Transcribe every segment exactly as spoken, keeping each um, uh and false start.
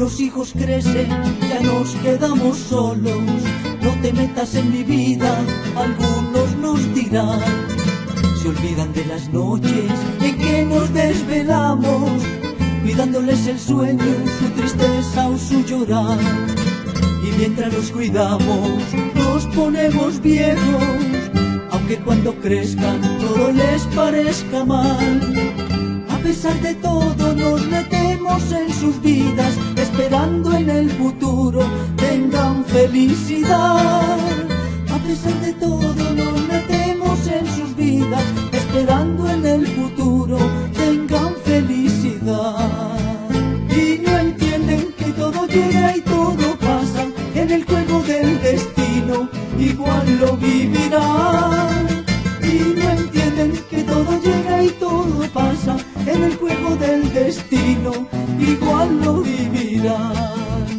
los hijos crecen, ya nos quedamos solos. No te metas en mi vida, algunos nos dirán. Se olvidan de las noches en que nos desvelamos, cuidándoles el sueño, su tristeza o su llorar. Y mientras los cuidamos, nos ponemos viejos, aunque cuando crezcan todo les parezca mal. A pesar de todo nos metemos en sus vidas, esperando en el futuro tengan felicidad. A pesar de todo nos metemos en sus vidas, esperando en el futuro tengan felicidad. Y no entienden que todo llega y todo pasa, en el juego del destino igual lo vivirán. Y no entienden que todo llega y todo pasa, en el juego del destino igual lo vivirán.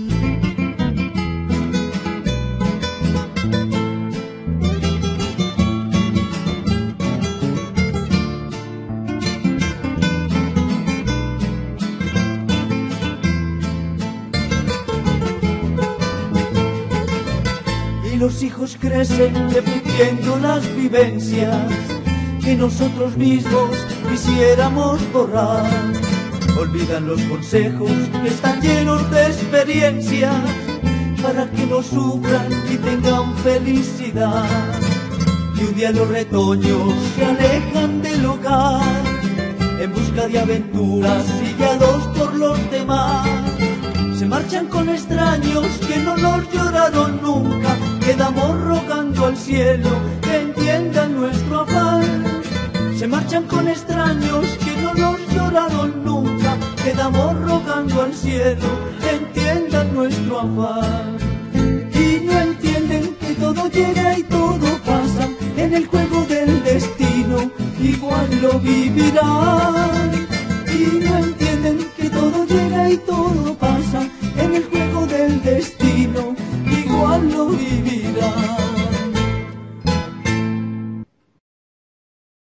Y los hijos crecen repitiendo las vivencias que nosotros mismos quisiéramos borrar. Olvidan los consejos que están llenos de experiencia, para que no sufran y tengan felicidad. Y un día los retoños se alejan del hogar, en busca de aventuras y guiados por los demás. Se marchan con extraños que no nos lloraron nunca, quedamos rogando al cielo que entiendan nuestro afán. Se marchan con extraños que no nos lloraron nunca, quedamos rogando al cielo que entiendan nuestro afán. Y no entienden que todo llega y todo pasa, en el juego del destino igual lo vivirán.